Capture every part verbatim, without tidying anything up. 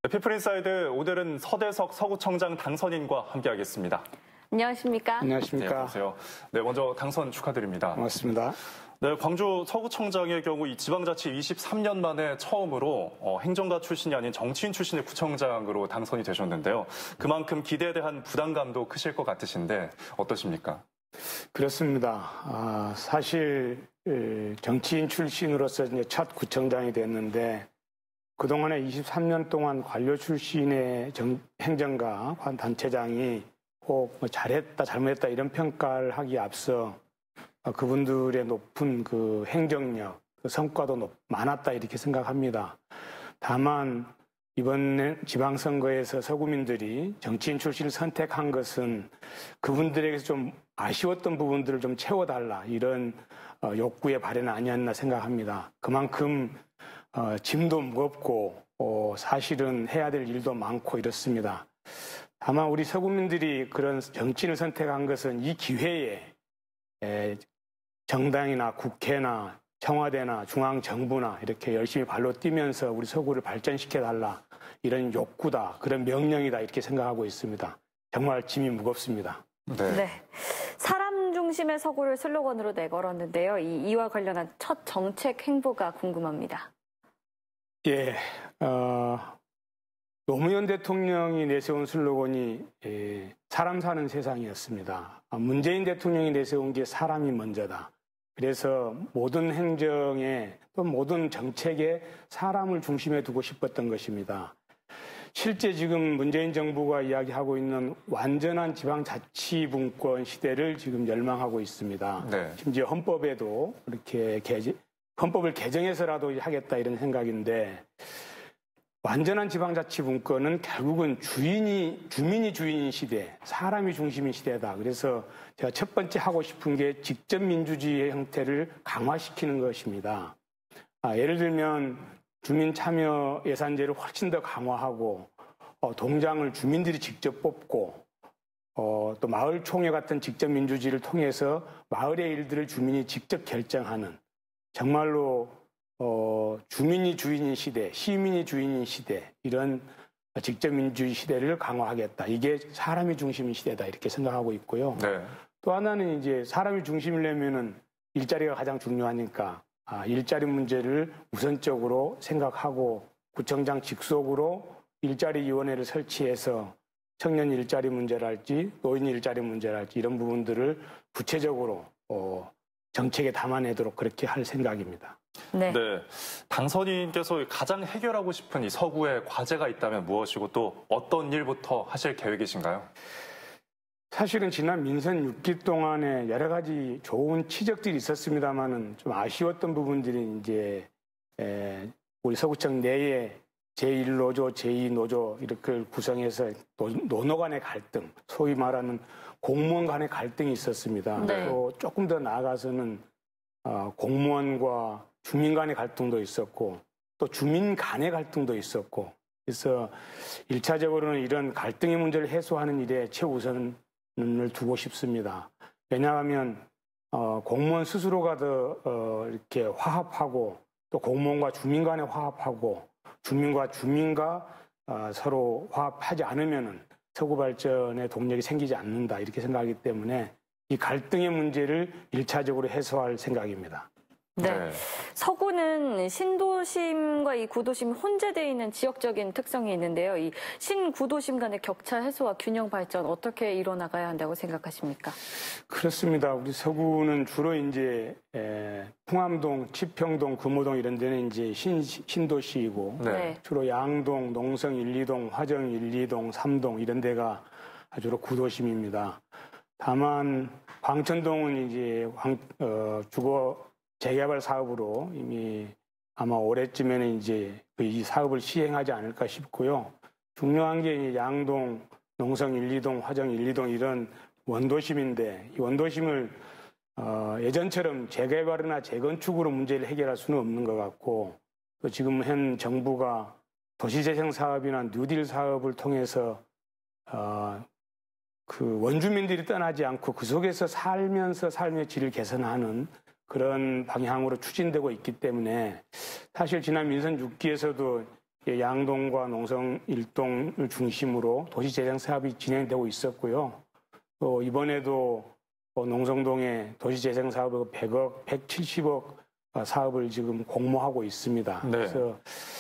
피플인사이드 오늘은 서대석 서구청장 당선인과 함께하겠습니다. 안녕하십니까? 네, 안녕하십니까? 안녕하세요. 네, 먼저 당선 축하드립니다. 고맙습니다. 네, 광주 서구청장의 경우 이 지방자치 이십삼 년 만에 처음으로 어, 행정가 출신이 아닌 정치인 출신의 구청장으로 당선이 되셨는데요. 그만큼 기대에 대한 부담감도 크실 것 같으신데 어떠십니까? 그렇습니다. 아, 사실 정치인 출신으로서 이제 첫 구청장이 됐는데 그동안에 이십삼 년 동안 관료 출신의 정, 행정가, 단체장이 꼭 뭐 잘했다, 잘못했다 이런 평가를 하기에 앞서 그분들의 높은 그 행정력, 그 성과도 높, 많았다 이렇게 생각합니다. 다만 이번 지방선거에서 서구민들이 정치인 출신을 선택한 것은 그분들에게서 좀 아쉬웠던 부분들을 좀 채워달라 이런 욕구의 발현 아니었나 생각합니다. 그만큼 어, 짐도 무겁고 어, 사실은 해야 될 일도 많고 이렇습니다. 다만 우리 서구민들이 그런 정치인을 선택한 것은 이 기회에 에, 정당이나 국회나 청와대나 중앙정부나 이렇게 열심히 발로 뛰면서 우리 서구를 발전시켜달라 이런 욕구다, 그런 명령이다 이렇게 생각하고 있습니다. 정말 짐이 무겁습니다. 네. 네. 사람 중심의 서구를 슬로건으로 내걸었는데요. 이, 이와 관련한 첫 정책 행보가 궁금합니다. 예, 어, 노무현 대통령이 내세운 슬로건이 예, 사람 사는 세상이었습니다. 문재인 대통령이 내세운 게 사람이 먼저다. 그래서 모든 행정에 또 모든 정책에 사람을 중심에 두고 싶었던 것입니다. 실제 지금 문재인 정부가 이야기하고 있는 완전한 지방자치분권 시대를 지금 열망하고 있습니다. 네. 심지어 헌법에도 이렇게 개정, 헌법을 개정해서라도 하겠다 이런 생각인데 완전한 지방자치분권은 결국은 주인이, 주민이 주인인 시대, 사람이 중심인 시대다. 그래서 제가 첫 번째 하고 싶은 게 직접민주주의의 형태를 강화시키는 것입니다. 아, 예를 들면 주민 참여 예산제를 훨씬 더 강화하고 어, 동장을 주민들이 직접 뽑고 어, 또 마을총회 같은 직접민주주의를 통해서 마을의 일들을 주민이 직접 결정하는 정말로 어, 주민이 주인인 시대, 시민이 주인인 시대 이런 직접민주주의 시대를 강화하겠다. 이게 사람이 중심인 시대다 이렇게 생각하고 있고요. 네. 또 하나는 이제 사람이 중심이려면은 일자리가 가장 중요하니까 아, 일자리 문제를 우선적으로 생각하고 구청장 직속으로 일자리위원회를 설치해서 청년 일자리 문제랄지 노인 일자리 문제랄지 이런 부분들을 구체적으로 어, 정책에 담아내도록 그렇게 할 생각입니다. 네. 네. 당선인께서 가장 해결하고 싶은 이 서구의 과제가 있다면 무엇이고 또 어떤 일부터 하실 계획이신가요? 사실은 지난 민선 육 기 동안에 여러 가지 좋은 치적들이 있었습니다만은 좀 아쉬웠던 부분들이 이제 에, 우리 서구청 내에 제일 노조, 제이 노조 이렇게 구성해서 노노 간의 갈등, 소위 말하는 공무원 간의 갈등이 있었습니다. 네. 또 조금 더 나아가서는 어, 공무원과 주민 간의 갈등도 있었고 또 주민 간의 갈등도 있었고 그래서 일차적으로는 이런 갈등의 문제를 해소하는 일에 최우선을 두고 싶습니다. 왜냐하면 어, 공무원 스스로가 더 어, 이렇게 화합하고 또 공무원과 주민 간에 화합하고 주민과 주민과 어, 서로 화합하지 않으면은 서구 발전의 동력이 생기지 않는다 이렇게 생각하기 때문에 이 갈등의 문제를 일차적으로 해소할 생각입니다. 네. 네. 서구는 신도심과 이 구도심이 혼재되어 있는 지역적인 특성이 있는데요. 이 신구도심 간의 격차 해소와 균형 발전 어떻게 이뤄나가야 한다고 생각하십니까? 그렇습니다. 우리 서구는 주로 이제 에, 풍암동, 치평동, 금호동 이런 데는 이제 신, 신도시이고 네. 주로 양동, 농성 일, 이동, 화정 일, 이동, 삼동 이런 데가 주로 구도심입니다. 다만 광천동은 이제 광, 어, 주거 재개발 사업으로 이미 아마 올해쯤에는 이제 이 사업을 시행하지 않을까 싶고요. 중요한 게 양동, 농성 일, 이동, 화정 일, 이동 이런 원도심인데 이 원도심을 어, 예전처럼 재개발이나 재건축으로 문제를 해결할 수는 없는 것 같고 또 지금 현 정부가 도시재생 사업이나 뉴딜 사업을 통해서 어, 그 원주민들이 떠나지 않고 그 속에서 살면서 삶의 질을 개선하는 그런 방향으로 추진되고 있기 때문에 사실 지난 민선 육 기에서도 양동과 농성 일동을 중심으로 도시재생 사업이 진행되고 있었고요. 또 이번에도 농성동에 도시재생 사업을 백억, 백칠십억 사업을 지금 공모하고 있습니다. 네. 그래서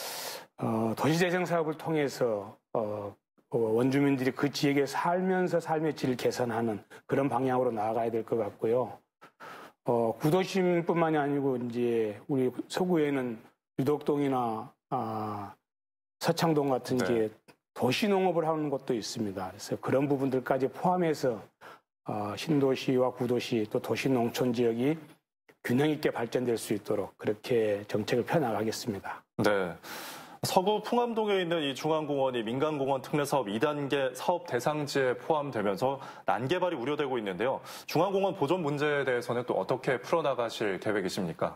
어, 도시재생 사업을 통해서 어, 어, 원주민들이 그 지역에 살면서 삶의 질을 개선하는 그런 방향으로 나아가야 될 것 같고요. 어, 구도심뿐만이 아니고 이제 우리 서구에는 유덕동이나 아, 서창동 같은 네. 게 도시농업을 하는 곳도 있습니다. 그래서 그런 부분들까지 포함해서 어, 신도시와 구도시 또 도시농촌 지역이 균형 있게 발전될 수 있도록 그렇게 정책을 펴나가겠습니다. 네. 서구 풍암동에 있는 이 중앙공원이 민간공원 특례사업 이 단계 사업 대상지에 포함되면서 난개발이 우려되고 있는데요. 중앙공원 보존 문제에 대해서는 또 어떻게 풀어나가실 계획이십니까?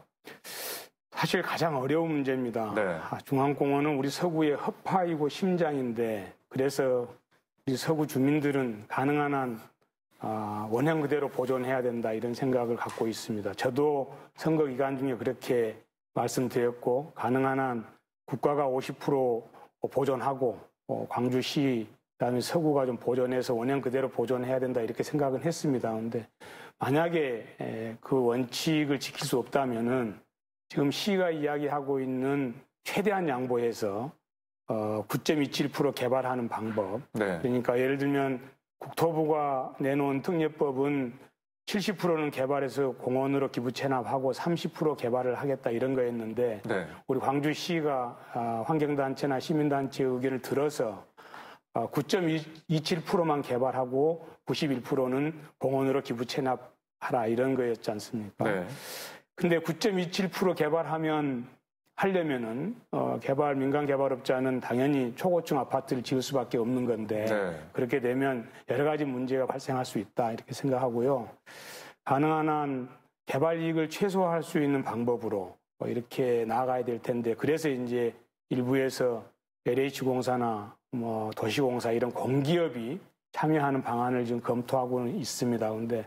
사실 가장 어려운 문제입니다. 네. 아, 중앙공원은 우리 서구의 허파이고 심장인데 그래서 우리 서구 주민들은 가능한 한 아, 원형 그대로 보존해야 된다 이런 생각을 갖고 있습니다. 저도 선거 기간 중에 그렇게 말씀드렸고 가능한 한 국가가 오십 퍼센트 보존하고 어, 광주시 그다음에 서구가 좀 보존해서 원형 그대로 보존해야 된다 이렇게 생각은 했습니다. 그런데 만약에 에, 그 원칙을 지킬 수 없다면은 지금 시가 이야기하고 있는 최대한 양보해서 어, 구 점 이칠 퍼센트 개발하는 방법. 네. 그러니까 예를 들면 국토부가 내놓은 특례법은 칠십 퍼센트는 개발해서 공원으로 기부 체납하고 삼십 퍼센트 개발을 하겠다 이런 거였는데 네. 우리 광주시가 아, 환경단체나 시민단체의 의견을 들어서 아, 구 점 이칠 퍼센트만 개발하고 구십일 퍼센트는 공원으로 기부 체납하라 이런 거였지 않습니까? 네. 근데 구 점 이칠 퍼센트 개발하면 하려면은 어, 개발 민간 개발업자는 당연히 초고층 아파트를 지을 수밖에 없는 건데 네. 그렇게 되면 여러 가지 문제가 발생할 수 있다 이렇게 생각하고요. 가능한 한 개발 이익을 최소화할 수 있는 방법으로 어, 이렇게 나아가야 될 텐데 그래서 이제 일부에서 엘에이치공사나 뭐 도시공사 이런 공기업이 참여하는 방안을 지금 검토하고는 있습니다. 그런데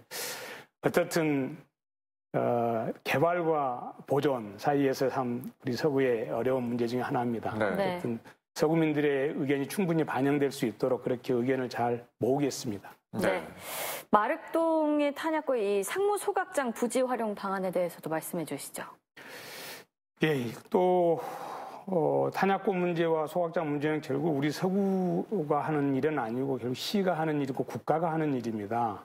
어떻든 어, 개발과 보존 사이에서 참 우리 서구의 어려운 문제 중에 하나입니다. 네. 어쨌든 서구민들의 의견이 충분히 반영될 수 있도록 그렇게 의견을 잘 모으겠습니다. 네. 마륵동의 탄약고 이 상무 소각장 부지 활용 방안에 대해서도 말씀해 주시죠. 예, 또 어, 탄약고 문제와 소각장 문제는 결국 우리 서구가 하는 일은 아니고 결국 시가 하는 일이고 국가가 하는 일입니다.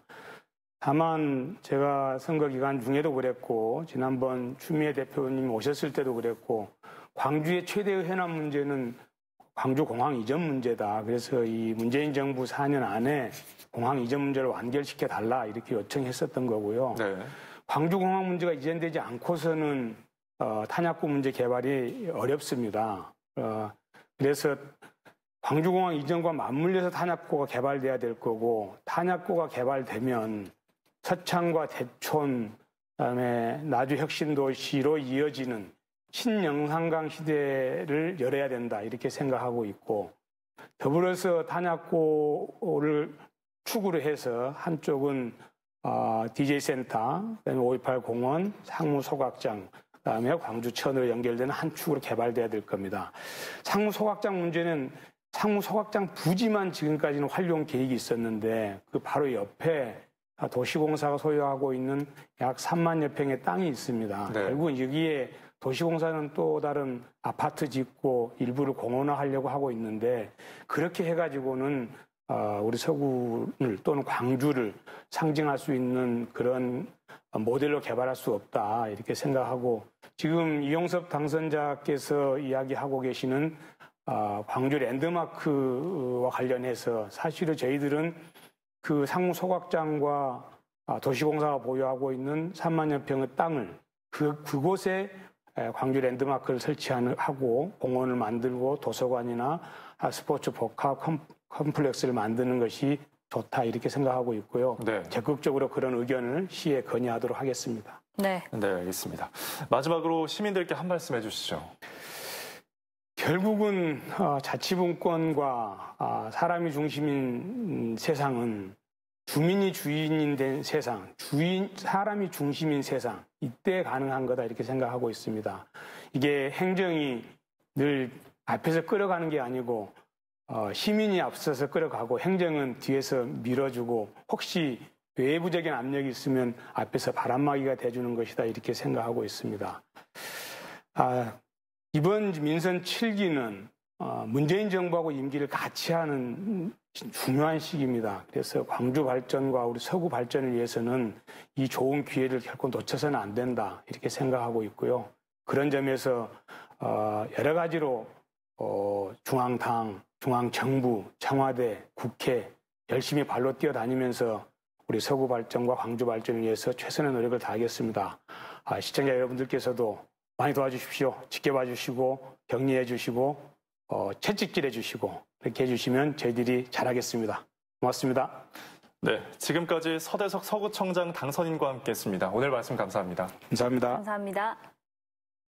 다만 제가 선거 기간 중에도 그랬고 지난번 추미애 대표님 오셨을 때도 그랬고 광주의 최대의 해남 문제는 광주공항 이전 문제다. 그래서 이 문재인 정부 사 년 안에 공항 이전 문제를 완결시켜 달라 이렇게 요청했었던 거고요. 네. 광주공항 문제가 이전되지 않고서는 어, 탄약고 문제 개발이 어렵습니다. 어, 그래서 광주공항 이전과 맞물려서 탄약고가 개발돼야 될 거고 탄약고가 개발되면 서창과 대촌, 그다음에 나주 혁신도시로 이어지는 신영산강 시대를 열어야 된다 이렇게 생각하고 있고 더불어서 탄약고를 축으로 해서 한쪽은 어, 디제이 센터, 그다음에 오이팔 공원, 상무 소각장, 그다음에 광주천으로 연결되는 한 축으로 개발돼야 될 겁니다. 상무 소각장 문제는 상무 소각장 부지만 지금까지는 활용 계획이 있었는데 그 바로 옆에 도시공사가 소유하고 있는 약 삼만여 평의 땅이 있습니다. 네. 결국은 여기에 도시공사는 또 다른 아파트 짓고 일부를 공원화하려고 하고 있는데 그렇게 해가지고는 우리 서구를 또는 광주를 상징할 수 있는 그런 모델로 개발할 수 없다 이렇게 생각하고 지금 이용섭 당선자께서 이야기하고 계시는 광주 랜드마크와 관련해서 사실은 저희들은 그 상무 소각장과 도시공사가 보유하고 있는 삼만여 평의 땅을 그, 그곳에 광주 랜드마크를 설치하고 공원을 만들고 도서관이나 스포츠 복합 컴플렉스를 만드는 것이 좋다 이렇게 생각하고 있고요. 네. 적극적으로 그런 의견을 시에 건의하도록 하겠습니다. 네. 네, 알겠습니다. 마지막으로 시민들께 한 말씀 해주시죠. 결국은 자치분권과 사람이 중심인 세상은 주민이 주인이 된 세상, 주인 사람이 중심인 세상 이때 가능한 거다 이렇게 생각하고 있습니다. 이게 행정이 늘 앞에서 끌어가는 게 아니고 어, 시민이 앞서서 끌어가고 행정은 뒤에서 밀어주고 혹시 외부적인 압력이 있으면 앞에서 바람막이가 돼주는 것이다 이렇게 생각하고 있습니다. 아, 이번 민선 칠 기는 어, 문재인 정부하고 임기를 같이 하는 중요한 시기입니다. 그래서 광주 발전과 우리 서구 발전을 위해서는 이 좋은 기회를 결코 놓쳐서는 안 된다 이렇게 생각하고 있고요. 그런 점에서 어, 여러 가지로 어, 중앙당, 중앙정부, 청와대, 국회 열심히 발로 뛰어다니면서 우리 서구 발전과 광주 발전을 위해서 최선의 노력을 다하겠습니다. 아, 시청자 여러분들께서도 많이 도와주십시오. 지켜봐 주시고 격려해 주시고 어, 채찍질 해주시고 이렇게 해주시면 저희들이 잘하겠습니다. 고맙습니다. 네, 지금까지 서대석 서구청장 당선인과 함께했습니다. 오늘 말씀 감사합니다. 감사합니다. 감사합니다.